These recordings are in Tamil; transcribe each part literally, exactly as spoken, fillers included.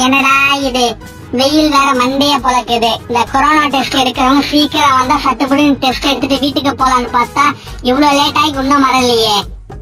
என்னடா இது வெயில் வேற மண்டைய பொழக்குது. இந்த கொரோனா டெஸ்ட் எடுக்கிறவங்க சீக்கிரம் வந்தா சட்டுப்படின்னு டெஸ்ட் எடுத்துட்டு வீட்டுக்கு போலான்னு பார்த்தா இவ்வளவு லேட் ஆகி இன்னும் வரலையே.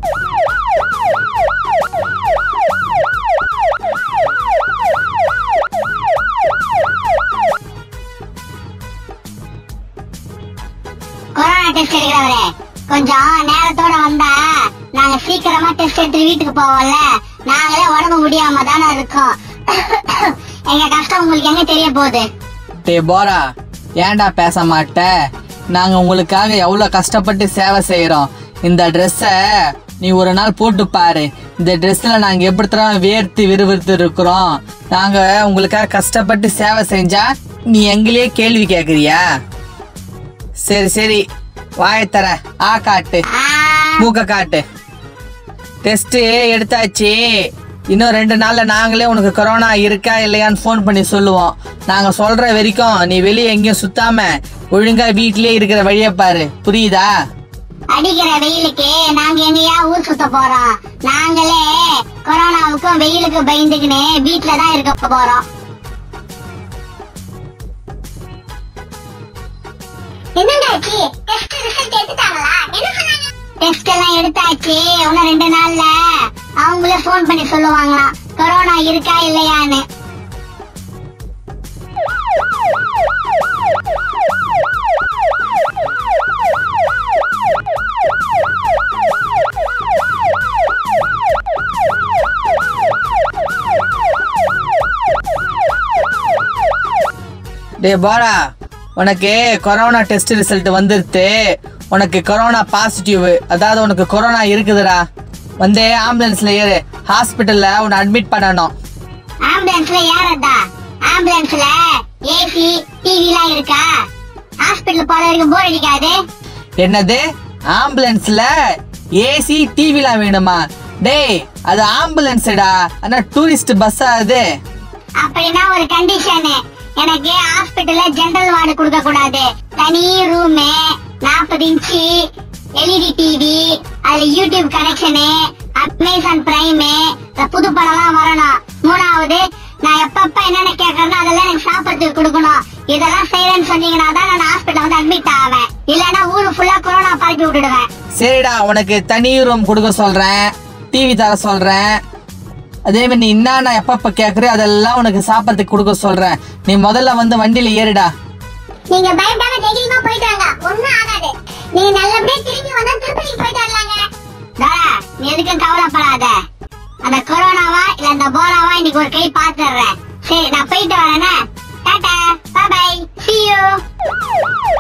கொரோனா டெஸ்ட் எடுக்கிறவரே கொஞ்சம் நேரத்தோட வந்தா நாங்க சீக்கிரமா டெஸ்ட் எடுத்து வீட்டுக்கு போவோம்ல. நாங்களே உடம்பு முடியாம தானே இருக்கோம். எங்க கஷ்டம் உங்களுக்கு எங்க தெரிய போகுது? டே போரா, ஏன்டா பேச மாட்ட? நாங்க உங்களுக்காக எவ்வளவு கஷ்டப்பட்டு சேவை செய்யறோம். இந்த ட்ரெஸ்ஸ நீ ஒரு நாள் போட்டு பாரு. இந்த ட்ரெஸ்ல நாங்க எப்படி வேர்த்து விறுவிறுத்து இருக்கிறோம். நாங்க உங்களுக்காக கஷ்டப்பட்டு சேவை செஞ்சா நீ எங்களையே கேள்வி கேக்குறியா? சரி சரி வாய தர, ஆ காட்டு, மூக்க காட்டு. டெஸ்ட் எடுத்தாச்சு. இன்னும் ரெண்டு நாள்ல நாங்களே உனக்கு கொரோனா இருக்கா இல்லையான்னு போன் பண்ணி சொல்லுவோம். நாங்க சொல்ற வரைக்கும் நீ வெளியே எங்கேயும் சுத்தாம ஒழுங்கா வீட்லயே இருக்கிற வழிய பாரு, புரியுதா? அடிக்கிற வெயிலுக்கு நாங்க எங்கயா ஊர் சுத்த போறோம்? நாங்களே கொரோனாவுக்கும் வெயிலுக்கு பயந்துக்குன்னு வீட்டுலதான் இருக்க போறோம். டெஸ்ட் எல்லாம் எடுத்தாச்சு. இன்னும் ரெண்டு நாள்ல அவங்களே போன் பண்ணி சொல்லுவாங்களாம் கொரோனா இருக்கா இல்லையான்னு. டே போரா, உனக்கு கொரோனா டெஸ்ட் ரிசல்ட் வந்துருத்து. உனக்கு கொரோனா பாசிட்டிவ், அதாவது உனக்கு கொரோனா இருக்குதுடா. வந்து ஆம்புலன்ஸ்ல ஏறு, ஹாஸ்பிட்டல்ல உன்னை அட்மிட் பண்ணணும். ஆம்புலன்ஸ்ல ஏறதா? ஆம்புலன்ஸ்ல ஏசி டிவிலாம் இருக்கா? ஹாஸ்பிட்டல் போற வரைக்கும் போர் அடிக்காது? என்னது, ஆம்புலன்ஸ்ல ஏசி டிவிலாம் வேணுமா? டேய் அது ஆம்புலன்ஸ்டா, ஆனா டூரிஸ்ட் பஸ்ஸா அது? அப்படின்னா ஒரு கண்டிஷன், எனக்கு ஹாஸ்பிட்டல்ல ஜெனரல் வார்டு கொடுக்க கூடாது. தனி ரூம், நாற்பது இன்ச்சு எல்இடி டிவி, அதுல யூடியூப் கனெக்ஷனு, அமேசான் பிரைம், புது படம்லாம் வரணும். மூணாவது, நான் எப்பப்ப என்னென்ன கேட்கறேனோ அதெல்லாம் எனக்கு சாப்பிடறதுக்கு கொடுக்கணும். இதெல்லாம் செய்யறேன்னு சொன்னீங்கன்னா தான் நான் ஹாஸ்பிட்டல் வந்து அட்மிட் ஆவேன். இல்லன்னா ஊரு ஃபுல்லா கொரோனா பரப்பி விட்டுடுவேன். சரிடா, உனக்கு தனி ரூம் கொடுக்க சொல்றேன், டிவி தர சொல்றேன். அதே மாதிரி நீ என்ன எப்பப்ப கேக்குற அதெல்லாம் உனக்கு சாப்பிடறதுக்கு கொடுக்க சொல்றேன். நீ முதல்ல வந்து வண்டியில ஏறிடா. நீங்க பயப்படாம தைரியமா போயிட்டு வாங்க, ஒண்ணும் ஆகாது. நீங்க நல்லபடியா திரும்பி வந்தா திருப்பதி போயிட்டு வரலாங்க. தாரா, நீ எதுக்கும் கவலைப்படாத. அந்த கொரோனாவா இல்ல அந்த போராவா இன்னைக்கு ஒரு கை பாத்துறேன். சரி, நான் போயிட்டு வரேனே. Tata, bye bye, see you.